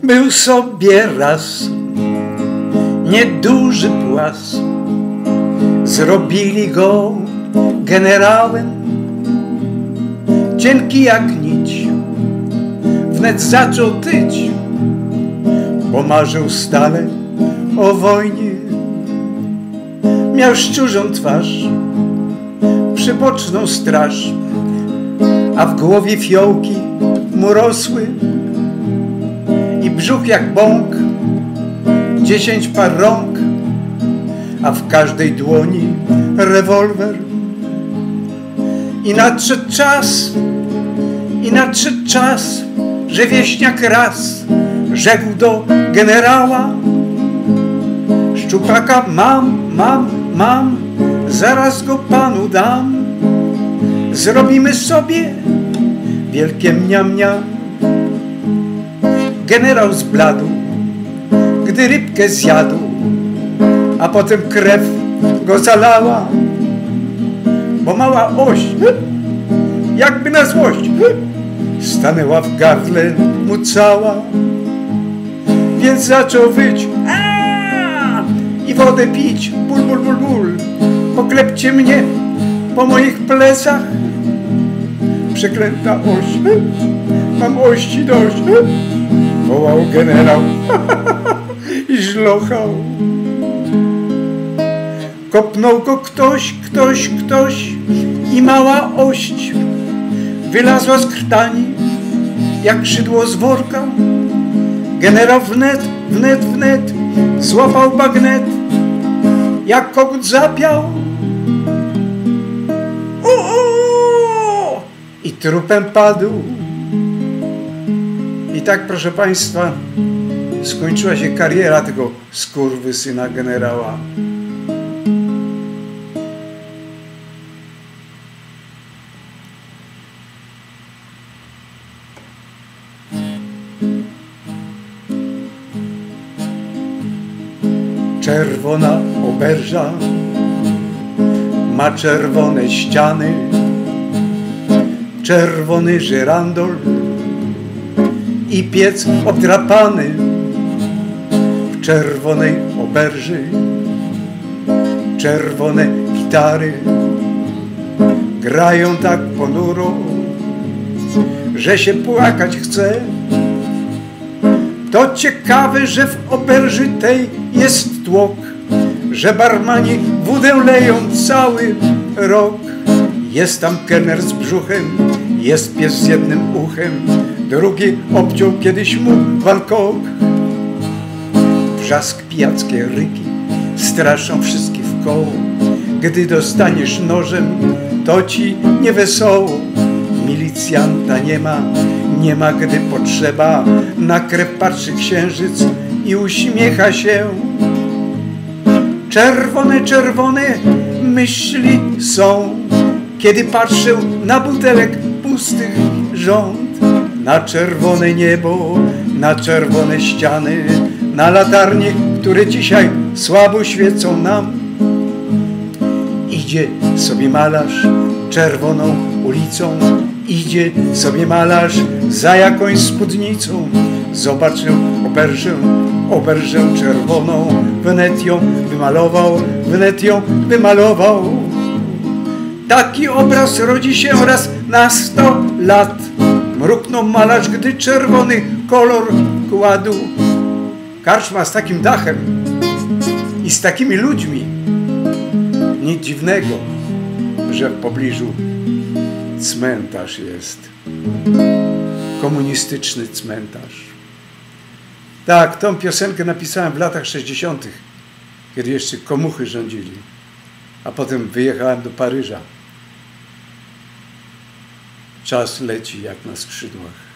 Był sobie raz nieduży płas, zrobili go generałem, cienki jak nić, wnet zaczął tyć, bo marzył stale o wojnie. Miał szczurzą twarz, przyboczną straż, a w głowie fiołki mu rosły i brzuch jak bąk, 10 par rąk, a w każdej dłoni rewolwer. I nadszedł czas, że wieśniak raz rzekł do generała: szczupaka mam, zaraz go panu dam. Zrobimy sobie wielkie mniam. Generał zbladł, gdy rybkę zjadł, a potem krew go zalała, bo mała oś, jakby na złość, stanęła w gardle mu cała. Więc zaczął wyć i wodę pić, ból. Poklepcie mnie po moich plecach, przeklęta oś, mam ości dość, wołał generał i żlochał. Kopnął go ktoś i mała ość wylazła z krtani jak szydło z worka. Generał wnet złapał bagnet, jak kogut zapiał i trupem padł. I tak, proszę Państwa, skończyła się kariera tego skurwysyna generała. Czerwona oberża ma czerwone ściany, czerwony żyrandol i piec obdrapany. W czerwonej oberży czerwone gitary grają tak ponuro, że się płakać chce. To ciekawe, że w oberży tej jest tłok, że barmani wódę leją cały rok. Jest tam kelner z brzuchem, jest pies z jednym uchem, drugi obciął kiedyś mu Bangkok. Wrzask, pijackie ryki straszą wszystkich w koło. Gdy dostaniesz nożem, to ci niewesoło. Milicjanta nie ma, gdy potrzeba. Na krew patrzy księżyc i uśmiecha się. Czerwone myśli są, kiedy patrzę na butelek pustych rząd. Na czerwone niebo, na czerwone ściany, na latarnie, które dzisiaj słabo świecą nam. Idzie sobie malarz czerwoną ulicą, idzie sobie malarz za jakąś spódnicą. Zobaczył oberżę czerwoną, wnet ją wymalował. Taki obraz rodzi się raz na 100 lat. Mruknął malarz, gdy czerwony kolor kładł. Karczma z takim dachem i z takimi ludźmi. Nic dziwnego, że w pobliżu cmentarz jest. Komunistyczny cmentarz. Tak, tą piosenkę napisałem w latach 60., kiedy jeszcze komuchy rządzili. A potem wyjechałem do Paryża. Czas leci jak na skrzydłach.